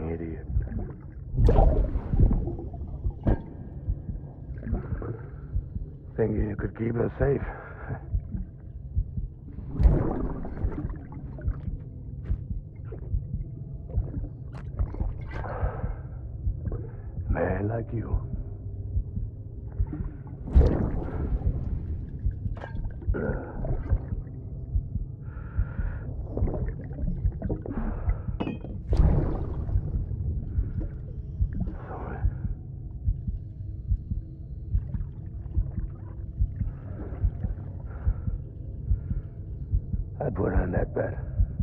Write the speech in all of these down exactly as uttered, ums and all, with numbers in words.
idiot. Thinking you could keep us safe. Man like you. I put on that bet.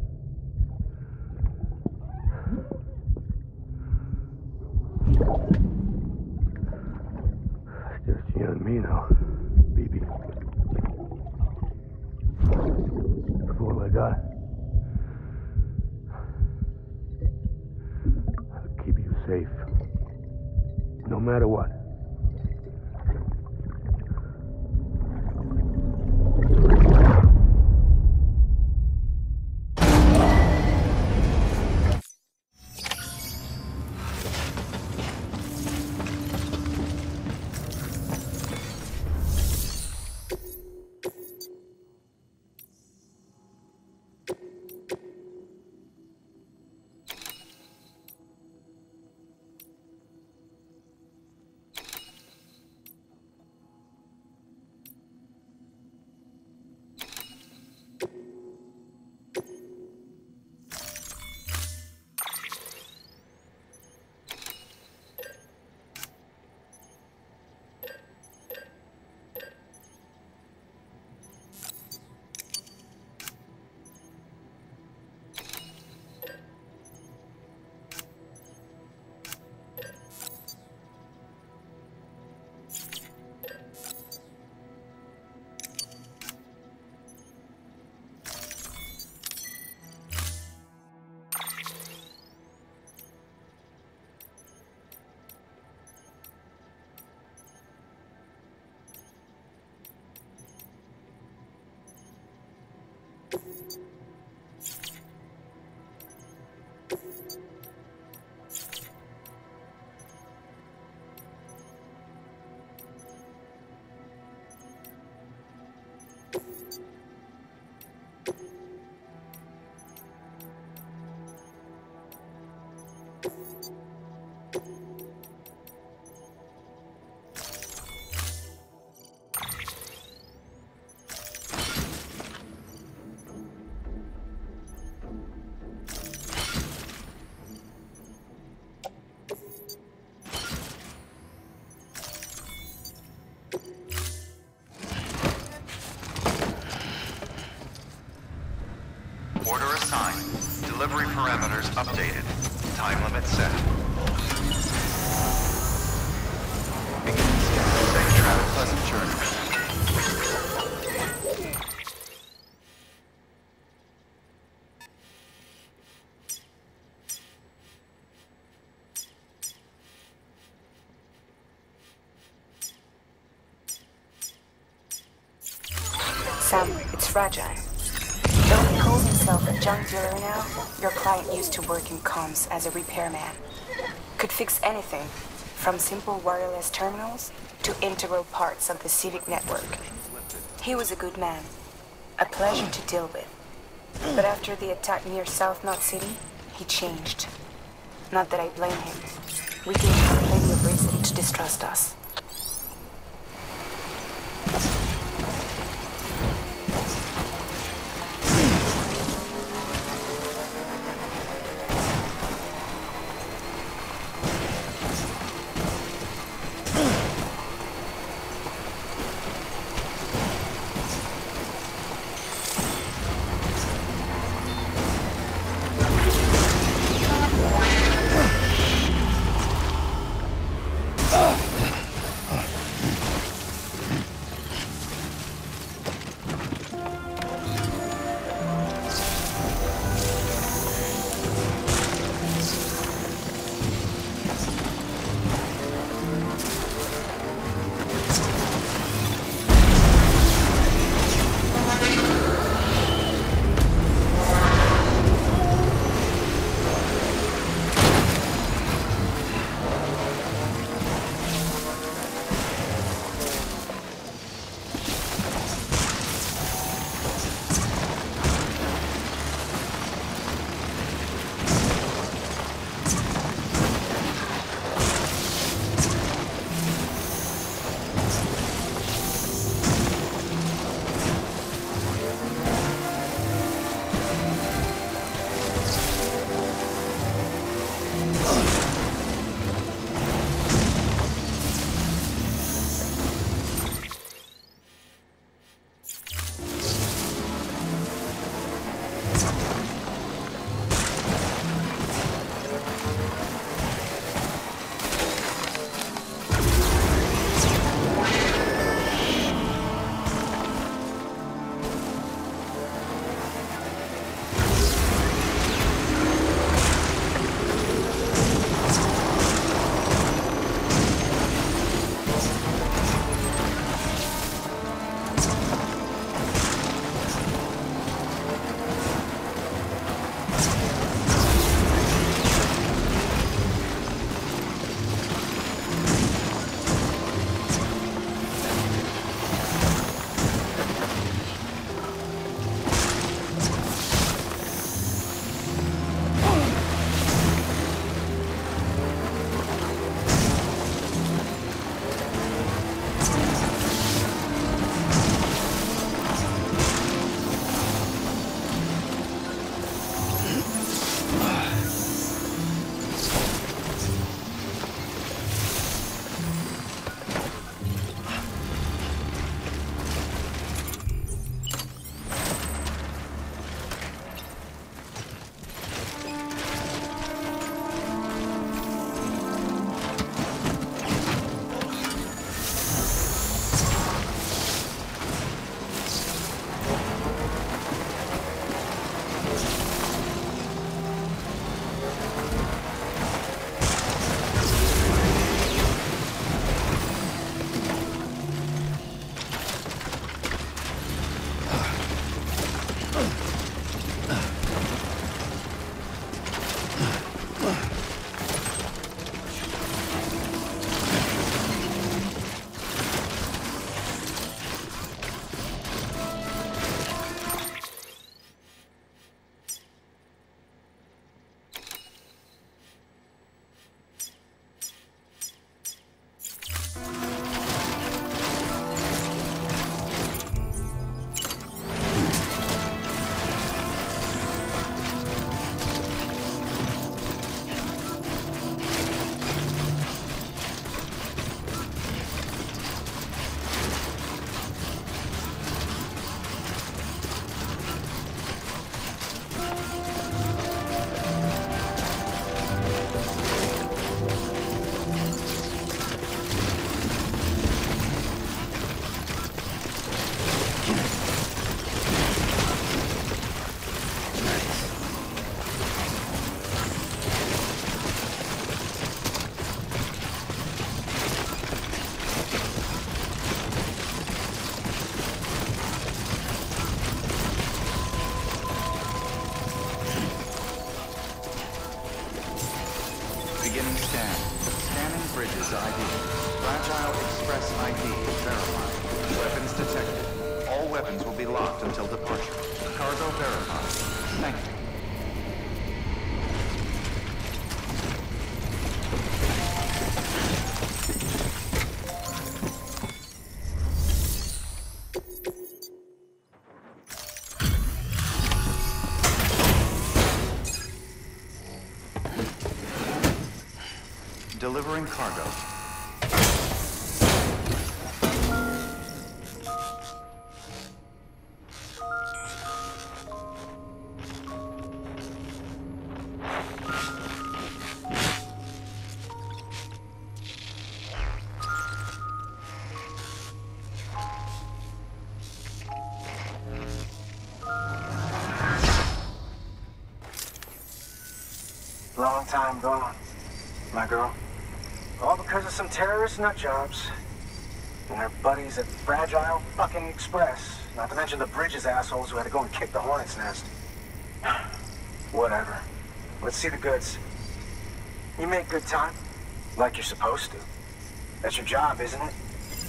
It's just you and me now, B B. That's all I got. I'll keep you safe, no matter what. Order assigned. Delivery parameters updated. Time limit set. Safe travel, pleasant journey. Sam, it's fragile. Though he calls himself a junk dealer now, your client used to work in comms as a repairman. Could fix anything, from simple wireless terminals to integral parts of the civic network. He was a good man, a pleasure to deal with. But after the attack near South Knot City, he changed. Not that I blame him. We gave him plenty of reason to distrust us. Beginning scan. Scanning bridges I D. Fragile Express I D verified. Weapons detected. All weapons will be locked until departure. Cargo verified. Thank you. Delivering cargo. Long time gone, my girl. All because of some terrorist nutjobs and their buddies at Fragile fucking Express. Not to mention the Bridges assholes who had to go and kick the hornet's nest. Whatever. Let's see the goods. You make good time, like you're supposed to. That's your job, isn't it?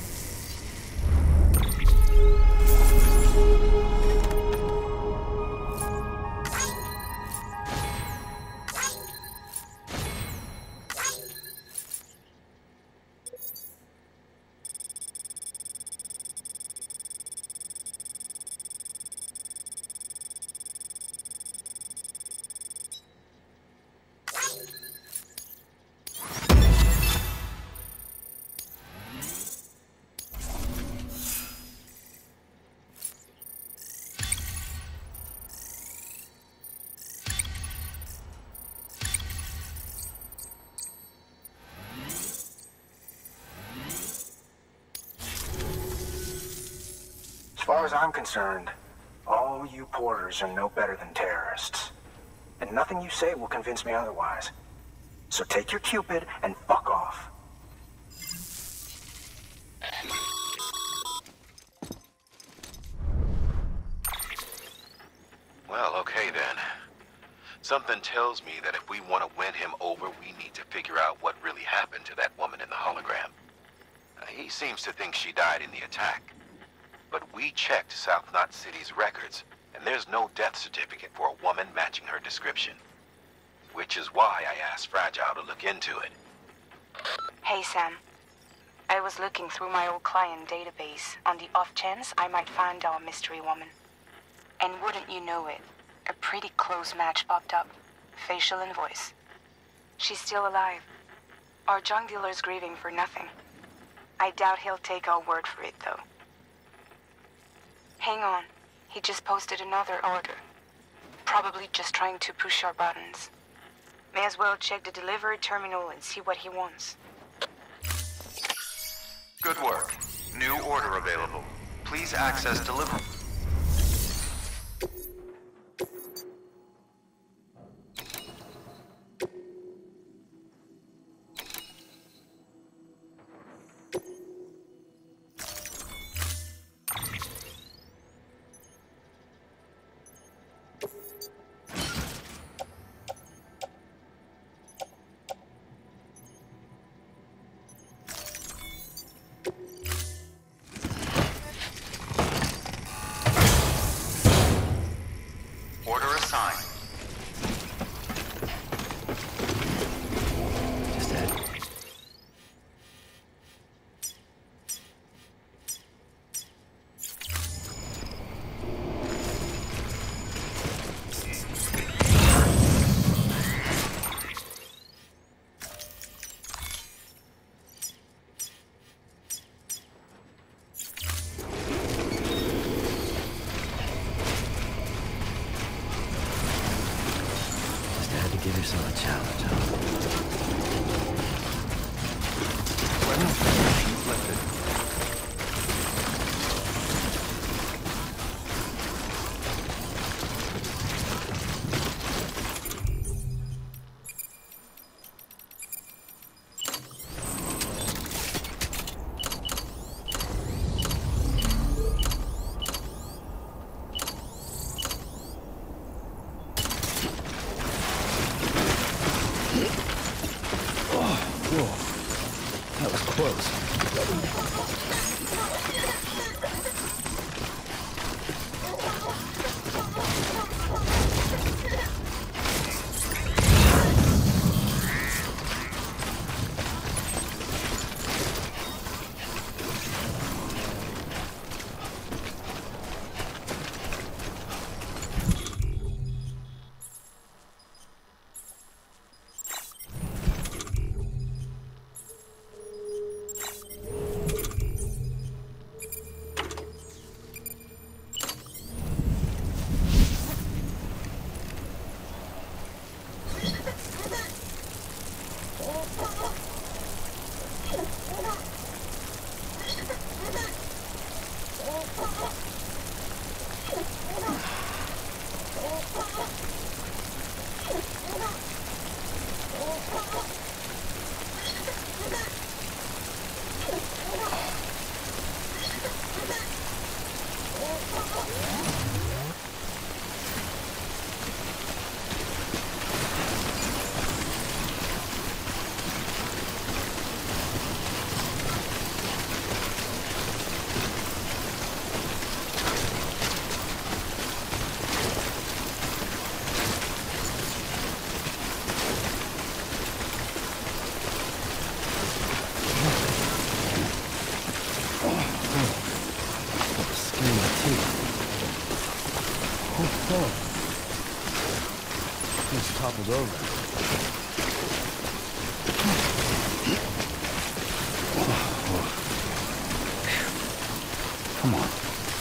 As far as I'm concerned, all you porters are no better than terrorists. And nothing you say will convince me otherwise. So take your Cupid and fuck off. Well, okay then. Something tells me that if we want to win him over, we need to figure out what really happened to that woman in the hologram. Uh, he seems to think she died in the attack. But we checked South Knot City's records, and there's no death certificate for a woman matching her description. Which is why I asked Fragile to look into it. Hey, Sam. I was looking through my old client database on the off chance I might find our mystery woman. And wouldn't you know it, a pretty close match popped up. Facial and voice. She's still alive. Our junk dealer's grieving for nothing. I doubt he'll take our word for it, though. Hang on. He just posted another order. Probably just trying to push our buttons. May as well check the delivery terminal and see what he wants. Good work. New order available. Please access delivery. Whoa. That was close. Toppled over. Come on.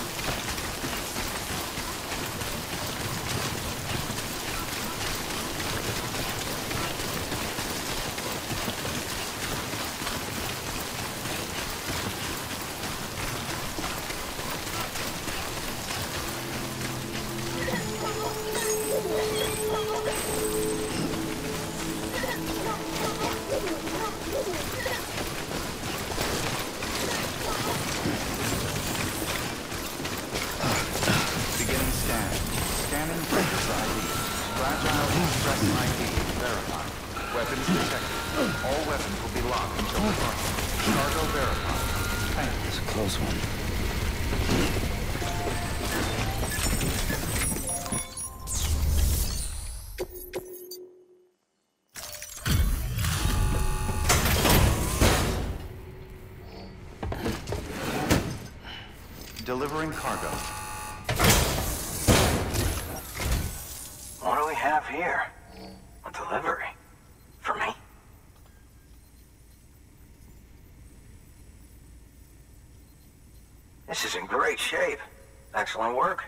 Delivering cargo. What do we have here? A delivery? For me? This is in great shape. Excellent work.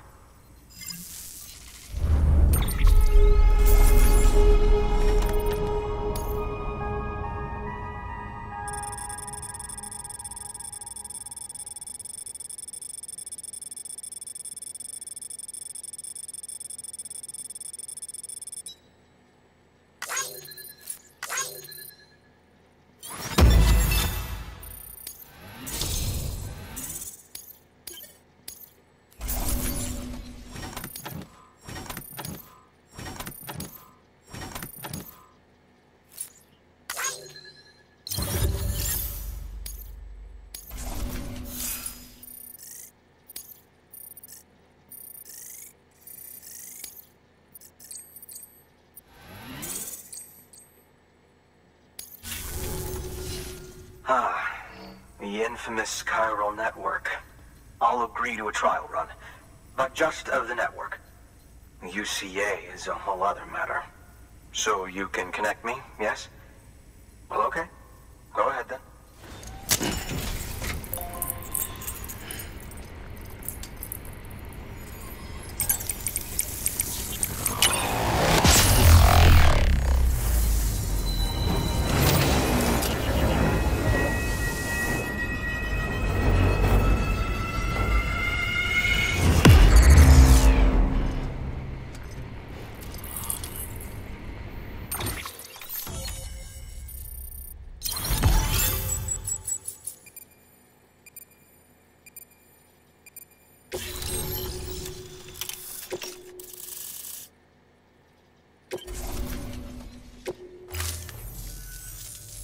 Ah, the infamous Chiral Network. I'll agree to a trial run, but just of the network. U C A is a whole other matter. So you can connect me, yes? Well, okay. Go ahead then.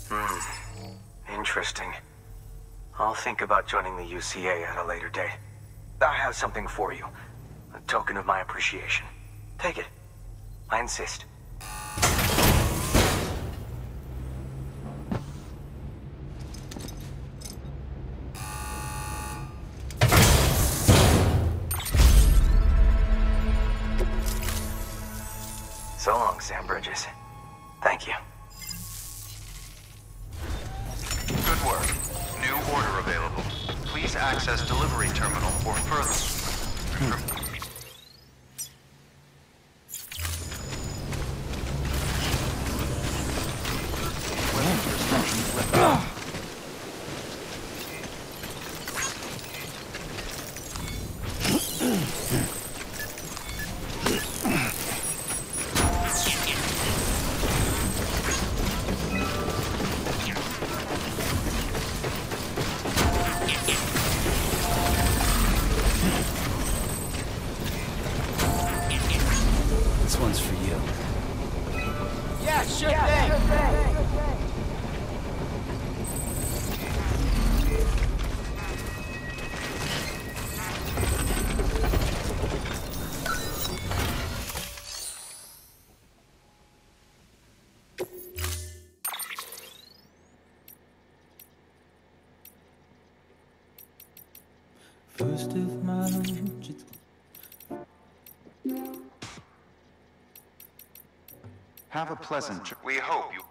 Hmm. Interesting. I'll think about joining the U C A at a later date. I have something for you. A token of my appreciation. Take it. I insist. So long, Sam Bridges. Thank you. Good work. New order available. Please access delivery terminal for further. Weapons restrictions lifted. This one's for you. Yeah, sure thing. First of March, it's Have a pleasant trip. We hope you...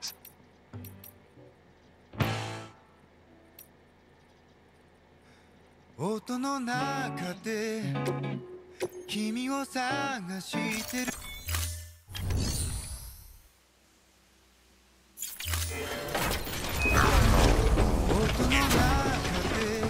音の中で君を探してる音の中で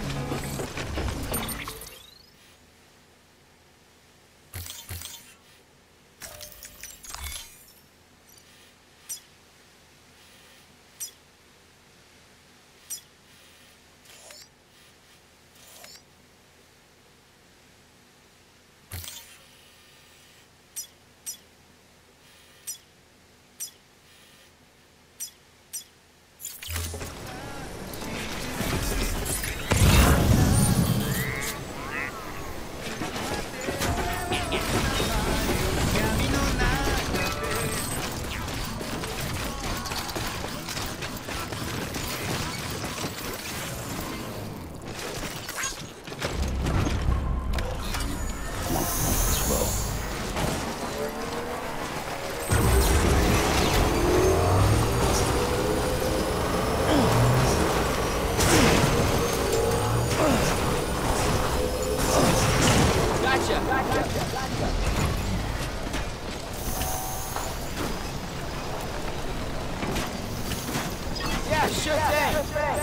Yeah, sure thing.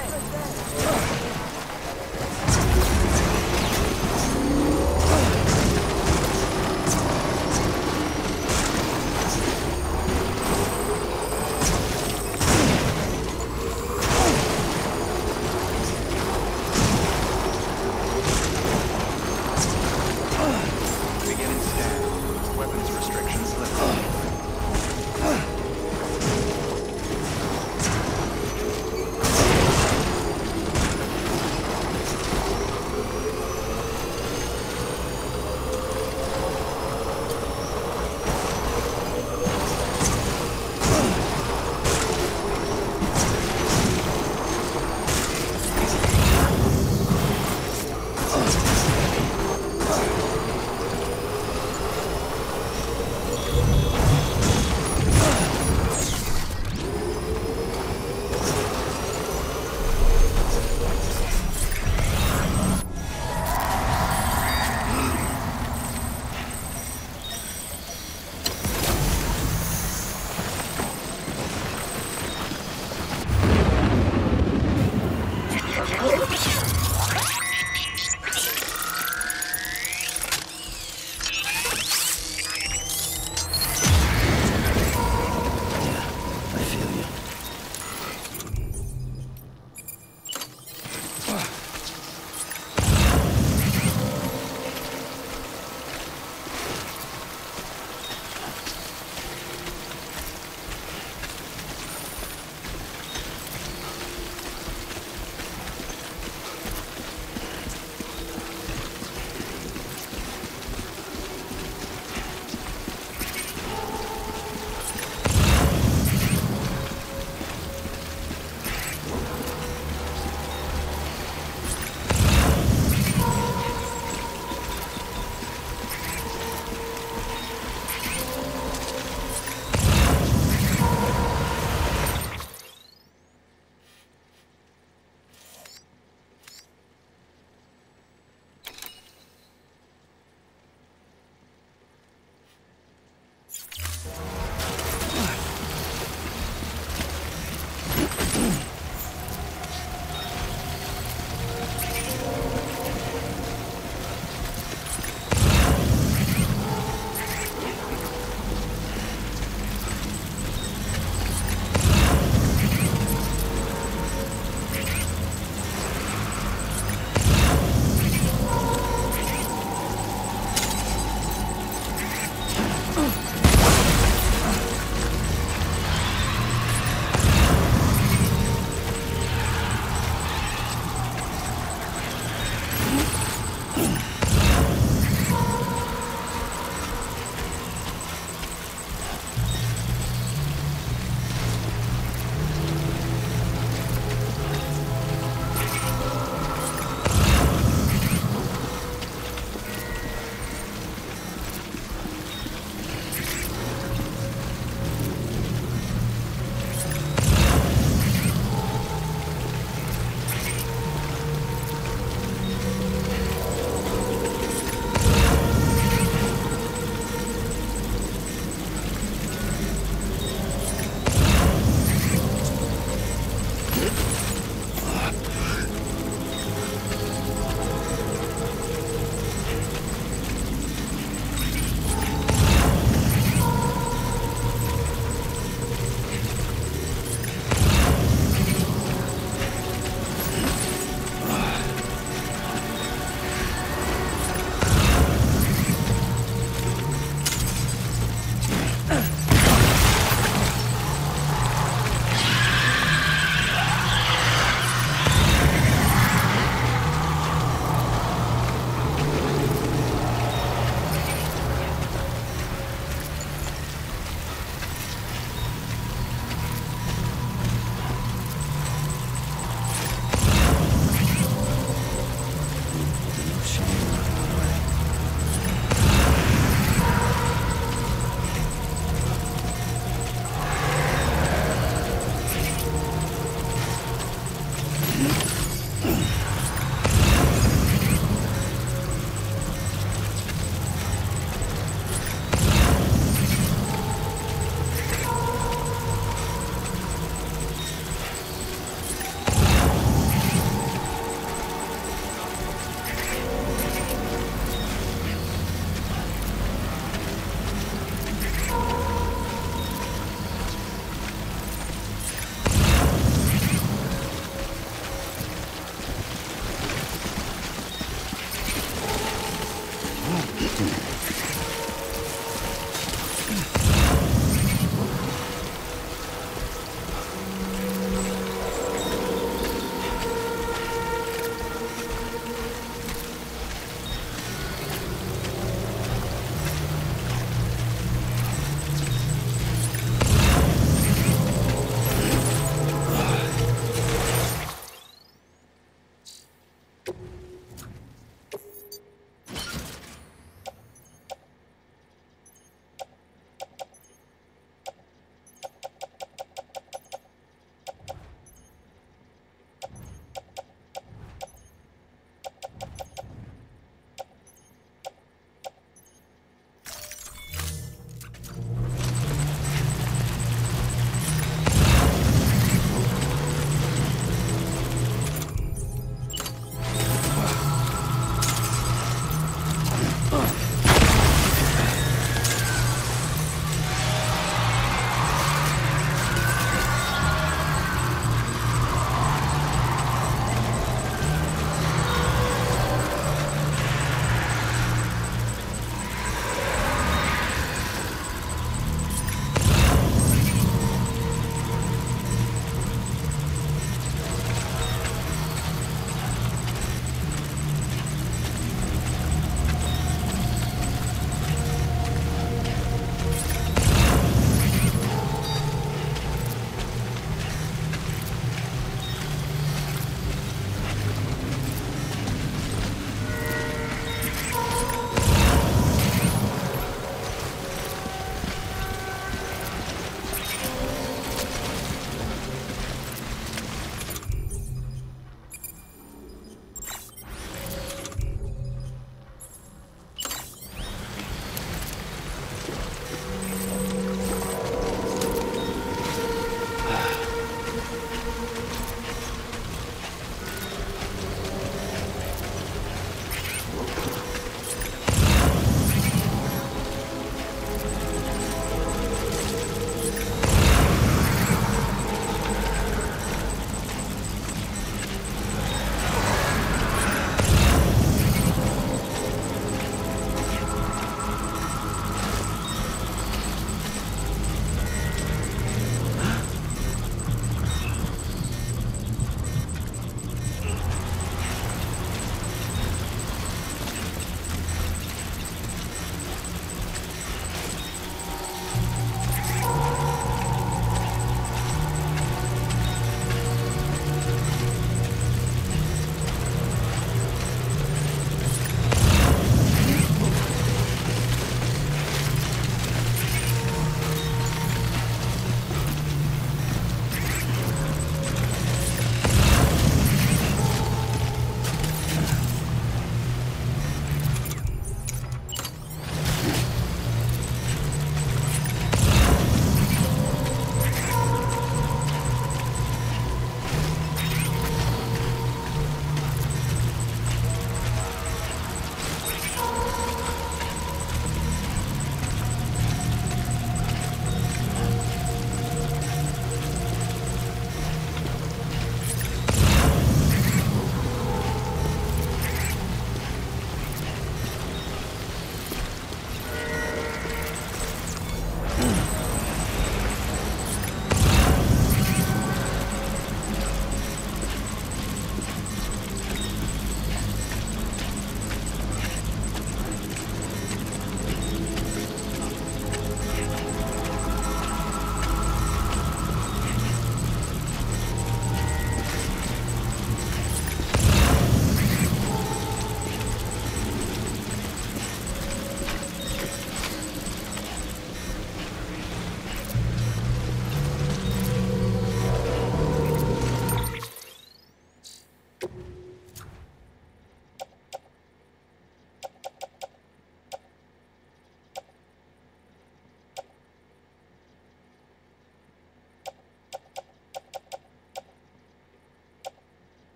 Beginning scan. Weapons restrictions lifted.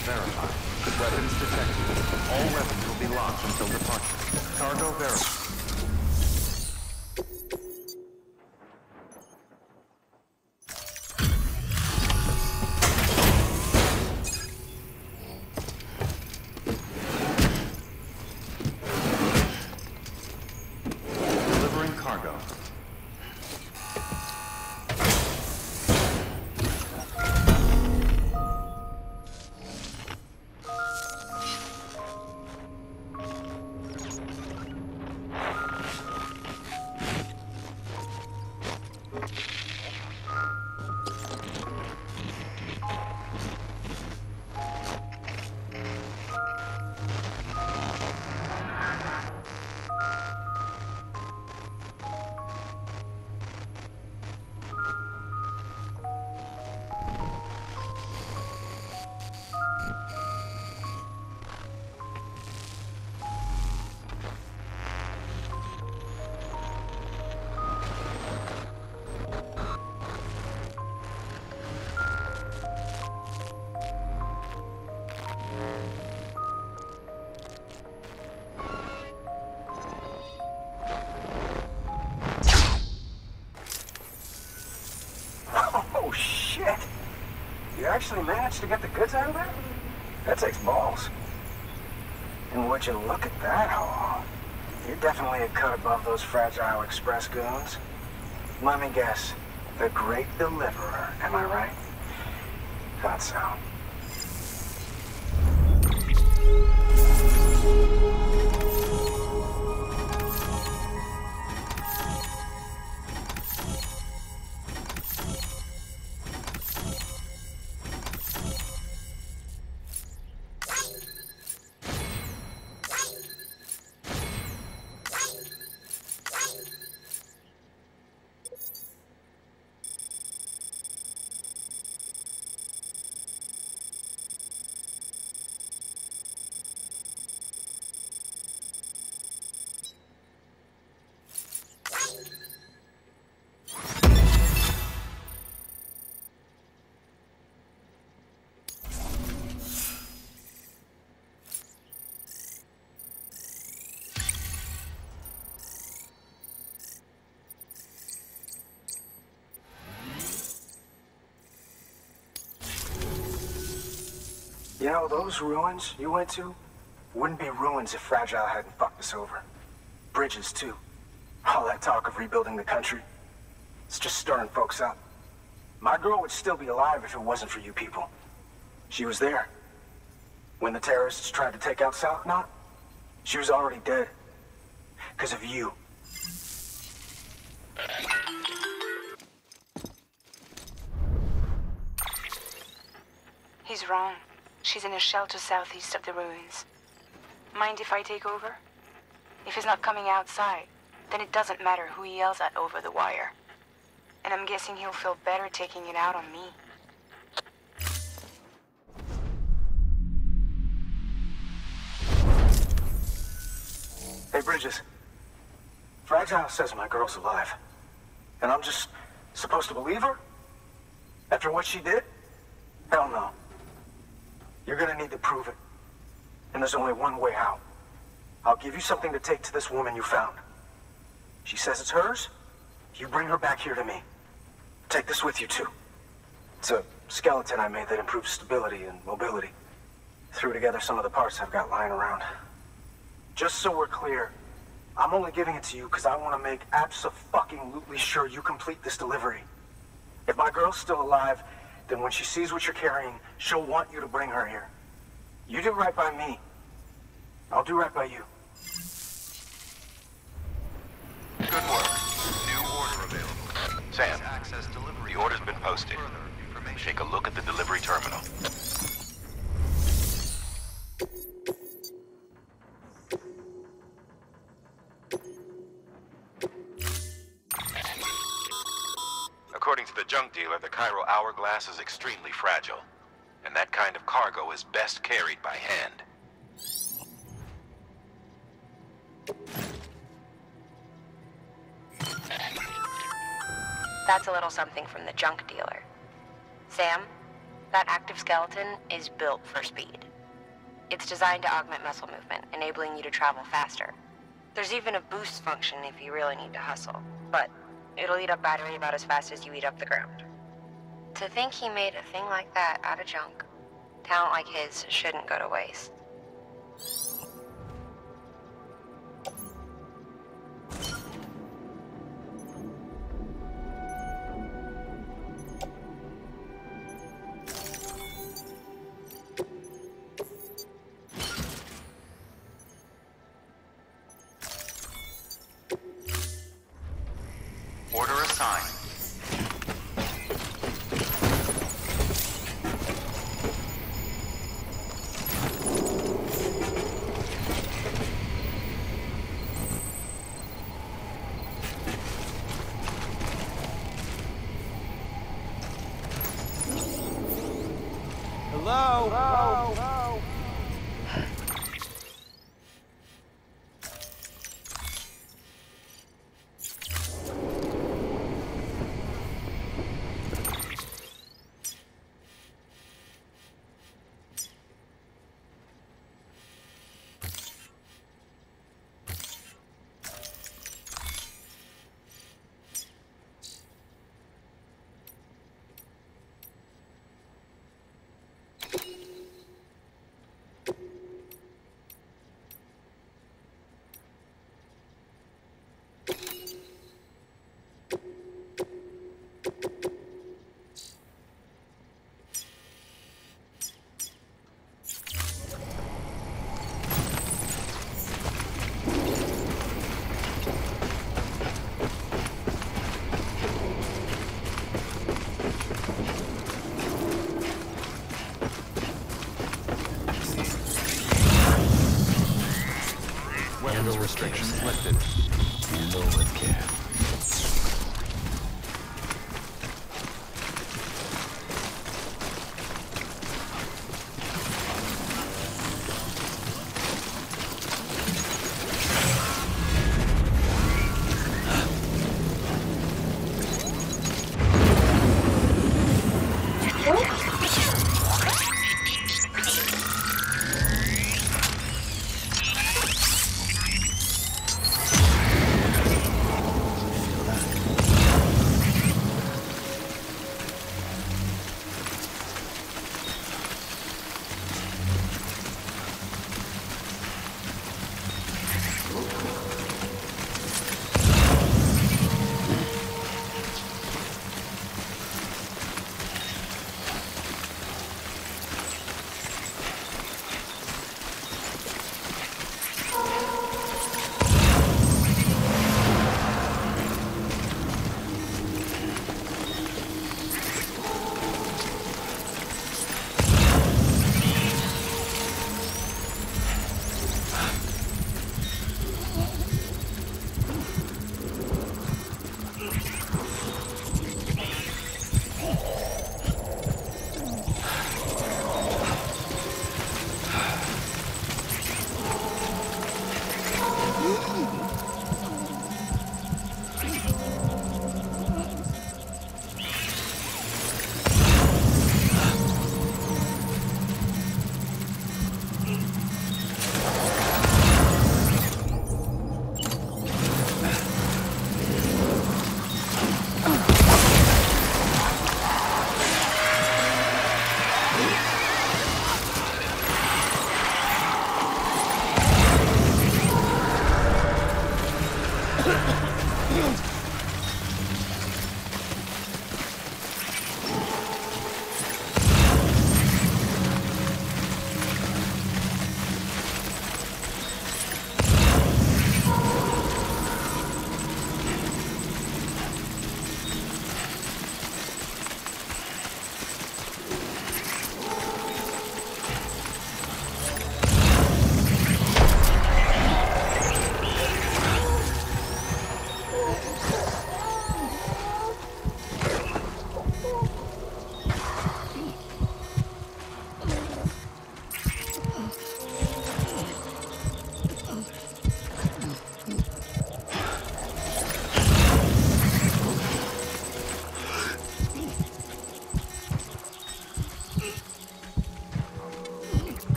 verified. Weapons detected. All weapons will be locked until departure. Cargo verified. Delivering cargo. Oh, shit! You actually managed to get the goods out of there? That takes balls. And would you look at that haul? You're definitely a cut above those fragile express goons. Let me guess. The great deliverer, am I right? Thought so. You know, those ruins you went to wouldn't be ruins if Fragile hadn't fucked us over. Bridges, too. All that talk of rebuilding the country. It's just stirring folks up. My girl would still be alive if it wasn't for you people. She was there. When the terrorists tried to take out South Knot, she was already dead. Because of you. He's wrong. She's in a shelter southeast of the ruins. Mind if I take over? If he's not coming outside, then it doesn't matter who he yells at over the wire. And I'm guessing he'll feel better taking it out on me. Hey, Bridges. Fragile says my girl's alive. And I'm just supposed to believe her? After what she did? Hell no. You're gonna need to prove it. And there's only one way out. I'll give you something to take to this woman you found. She says it's hers. You bring her back here to me. Take this with you, too. It's a skeleton I made that improves stability and mobility. Threw together some of the parts I've got lying around. Just so we're clear, I'm only giving it to you because I want to make abso-fucking-lutely sure you complete this delivery. If my girl's still alive, then when she sees what you're carrying, she'll want you to bring her here. You do right by me. I'll do right by you. Good work. New order available. Sam, the order's been posted. Take a look at the delivery terminal. According to the junk dealer, the chiral hourglass is extremely fragile, and that kind of cargo is best carried by hand. That's a little something from the junk dealer. Sam, That active skeleton is built for speed. It's designed to augment muscle movement, enabling you to travel faster. There's even a boost function if you really need to hustle, but it'll eat up battery about as fast as you eat up the ground. To think he made a thing like that out of junk. Talent like his shouldn't go to waste. Order assigned. Hello? Hello? Hello? Weapons restrictions lifted. No one can.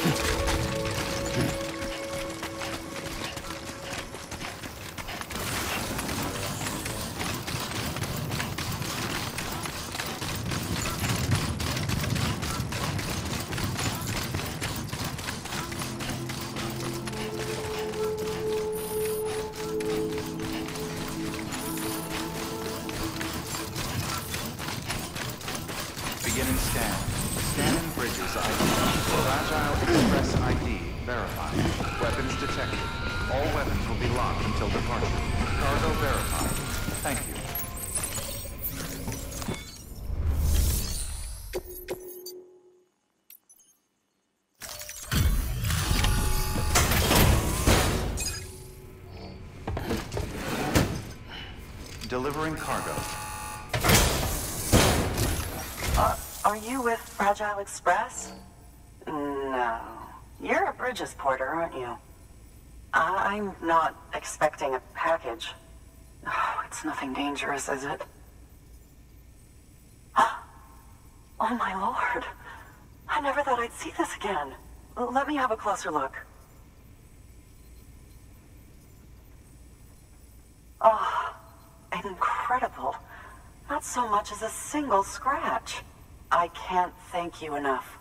Beginning scan. Scanning bridges I D. Fragile Express I D verified. Weapons detected. All weapons will be locked until departure. Cargo verified. Thank you. Delivering cargo. Uh, are you with Fragile Express? No. You're a Bridges porter, aren't you? I I'm not expecting a package. Oh, it's nothing dangerous, is it? Oh my lord. I never thought I'd see this again. Let me have a closer look. Oh, incredible. Not so much as a single scratch. I can't thank you enough.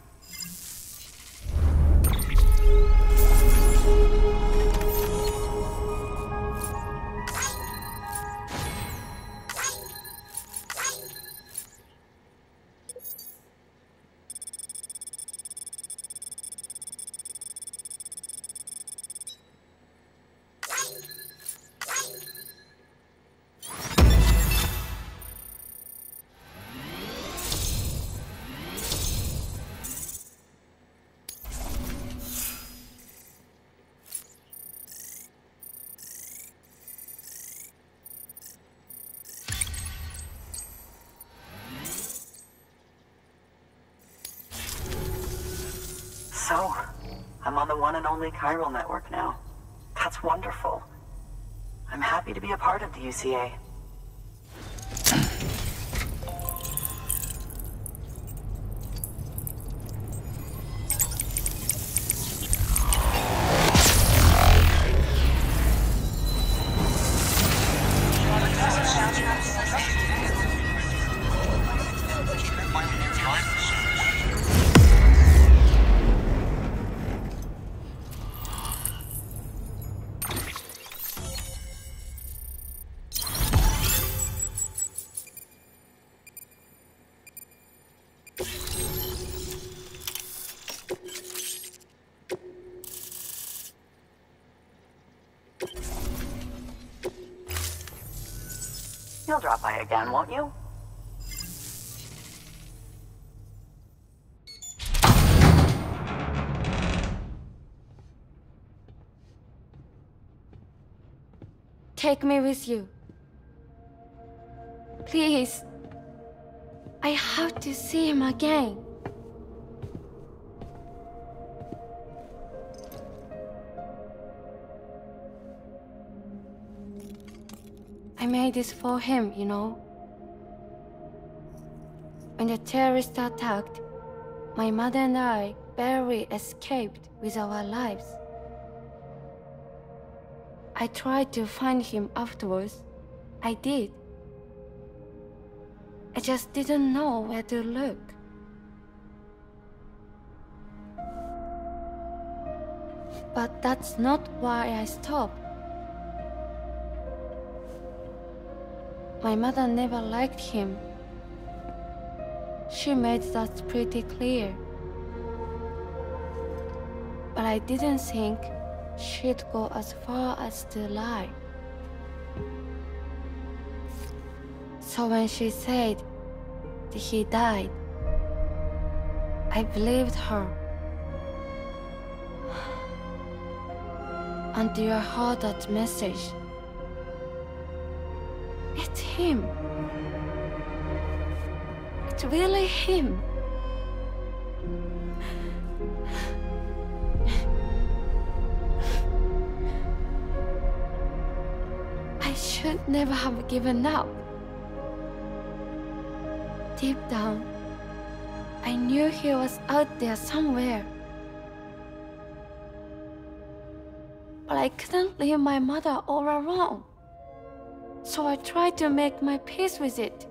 So, I'm on the one and only Chiral Network now. That's wonderful. I'm happy to be a part of the U C A. You'll drop by again, won't you? Take me with you. Please. I have to see him again. I made this for him, you know. When the terrorists attacked, my mother and I barely escaped with our lives. I tried to find him afterwards. I did. I just didn't know where to look. But that's not why I stopped. My mother never liked him. She made that pretty clear. But I didn't think she'd go as far as to lie. So when she said that he died, I believed her. Until I heard that message. It's him. It's really him. I should never have given up. Deep down, I knew he was out there somewhere. but I couldn't leave my mother all alone. So I tried to make my peace with it.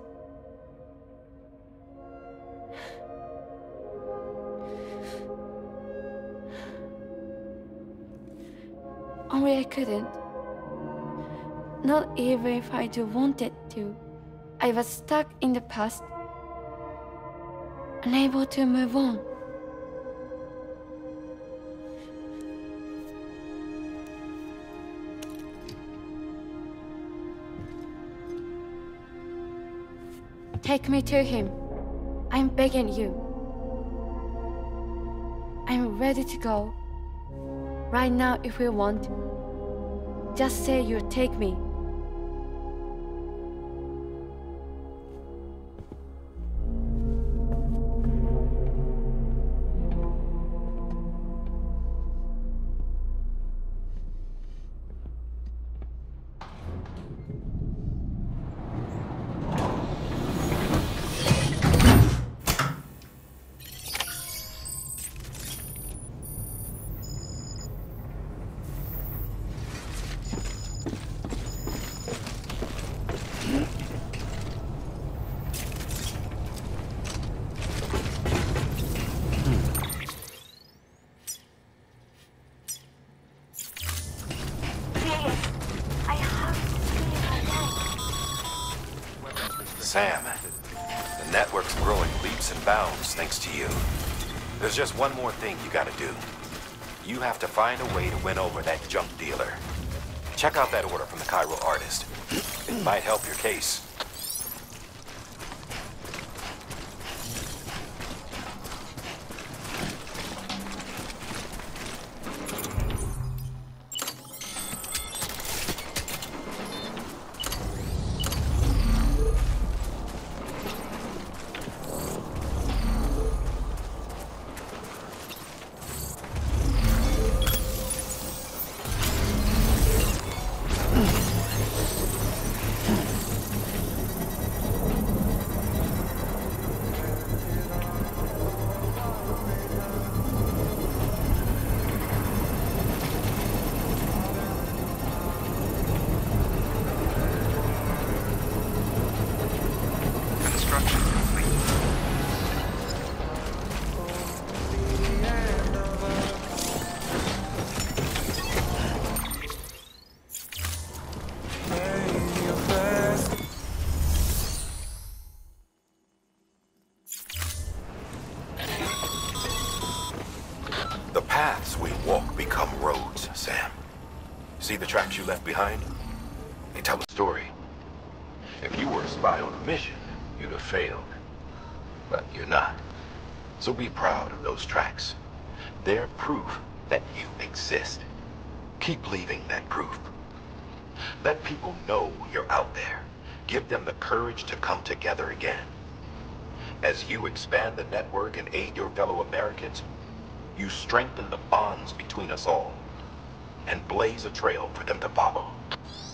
Only I couldn't. Not even if I do wanted to. I was stuck in the past, unable to move on. Take me to him. I'm begging you. I'm ready to go. Right now if you want. Just say you'll take me. Sam, the network's growing leaps and bounds thanks to you. There's just one more thing you gotta do. You have to find a way to win over that junk dealer. Check out that order from the Chiral artist. It might help your case. The paths we walk become roads, Sam. See the tracks you left behind? They tell a story. If you were a spy on a mission, you'd have failed. But you're not. So be proud of those tracks. They're proof that you exist. Keep leaving that proof. Let people know you're out there. Give them the courage to come together again. As you expand the network and aid your fellow Americans, you strengthen the bonds between us all and blaze a trail for them to follow.